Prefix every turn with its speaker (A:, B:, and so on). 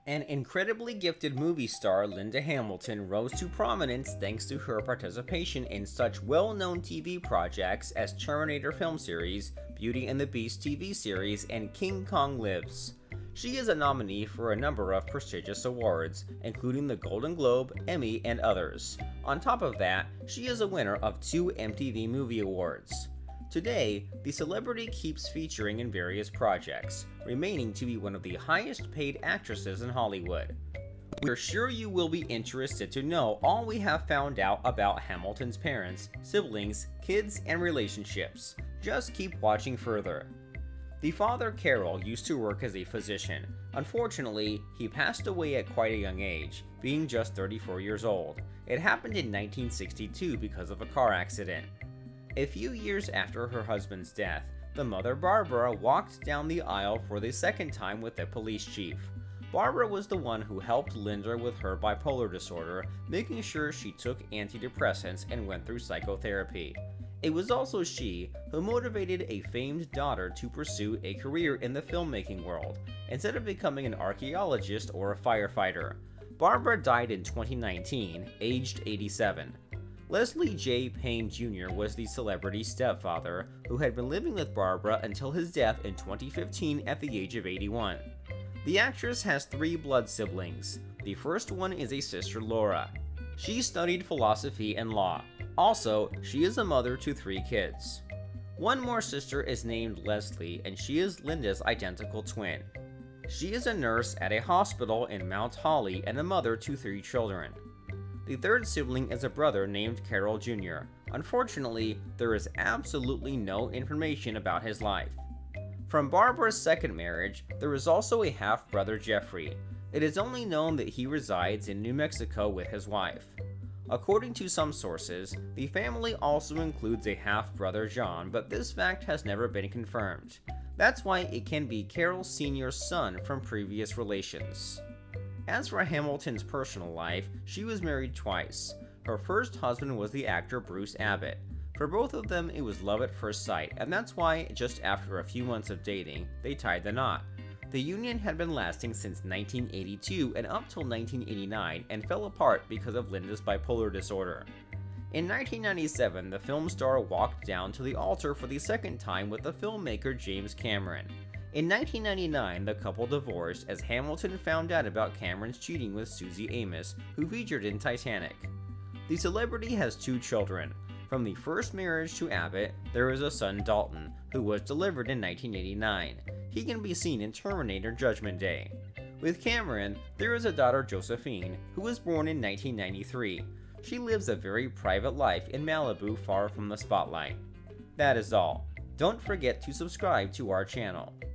A: An incredibly gifted movie star, Linda Hamilton rose to prominence thanks to her participation in such well-known TV projects as Terminator film series, Beauty and the Beast TV series, and King Kong Lives. She is a nominee for a number of prestigious awards, including the Golden Globe, Emmy, and others. On top of that, she is a winner of 2 MTV Movie Awards. Today, the celebrity keeps featuring in various projects, remaining to be one of the highest paid actresses in Hollywood. We're sure you will be interested to know all we have found out about Hamilton's parents, siblings, kids, and relationships. Just keep watching further. The father, Carroll, used to work as a physician. Unfortunately, he passed away at quite a young age, being just 34 years old. It happened in 1962 because of a car accident. A few years after her husband's death, the mother Barbara walked down the aisle for the second time with the police chief. Barbara was the one who helped Linda with her bipolar disorder, making sure she took antidepressants and went through psychotherapy. It was also she who motivated a famed daughter to pursue a career in the filmmaking world, instead of becoming an archaeologist or a firefighter. Barbara died in 2019, aged 87. Leslie J. Payne Jr. was the celebrity stepfather who had been living with Barbara until his death in 2015 at the age of 81. The actress has 3 blood siblings. The first one is a sister, Laura. She studied philosophy and law. Also, she is a mother to 3 kids. One more sister is named Leslie, and she is Linda's identical twin. She is a nurse at a hospital in Mount Holly and a mother to 3 children. The third sibling is a brother named Carroll Jr. Unfortunately, there is absolutely no information about his life. From Barbara's second marriage, there is also a half-brother, Jeffrey. It is only known that he resides in New Mexico with his wife. According to some sources, the family also includes a half-brother, John, but this fact has never been confirmed. That's why it can be Carroll Sr.'s son from previous relations. As for Hamilton's personal life, she was married twice. Her first husband was the actor Bruce Abbott. For both of them, it was love at first sight, and that's why, just after a few months of dating, they tied the knot. The union had been lasting since 1982 and up till 1989 and fell apart because of Linda's bipolar disorder. In 1997, the film star walked down to the altar for the second time with the filmmaker James Cameron. In 1999, the couple divorced as Hamilton found out about Cameron's cheating with Susie Amos, who featured in Titanic. The celebrity has 2 children. From the first marriage to Abbott, there is a son, Dalton, who was delivered in 1989. He can be seen in Terminator Judgment Day. With Cameron, there is a daughter, Josephine, who was born in 1993. She lives a very private life in Malibu, far from the spotlight. That is all. Don't forget to subscribe to our channel.